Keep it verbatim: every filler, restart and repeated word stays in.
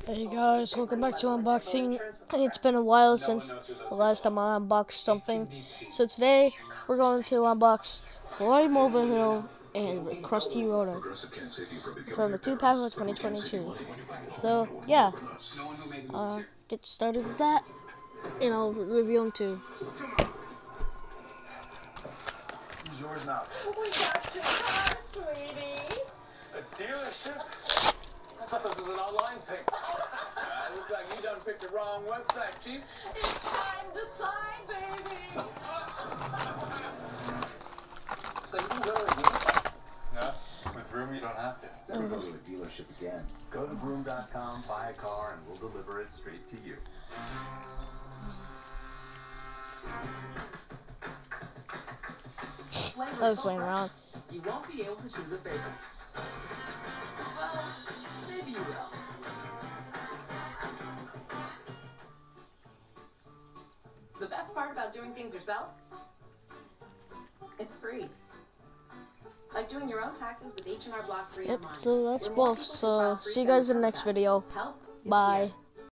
Hey guys, welcome back to unboxing. It's been a while since the last time I unboxed something. So today, we're going to unbox Floyd Mulvihill and Krusty Rotor from the two pack of twenty twenty-two. So, yeah, uh, get started with that, and I'll review them too. He's yours now. We got your car, sweetie. A dealership? I thought this was an online thing. Uh, looks like you done picked the wrong website, Chief. It's time to sign, baby. So you can go to a dealership? No, with room you don't have to. Never go to a dealership again. Go to vroom dot com, buy a car, and we'll deliver it straight to you. I was playing around. You won't be able to choose a favorite. Well, maybe you will. The best part about doing things yourself? It's free. Like doing your own taxes with H and R Block three Yep, online. so that's Where more both. people can So, file free see you guys in the federal next tax. video. Help is Bye. here.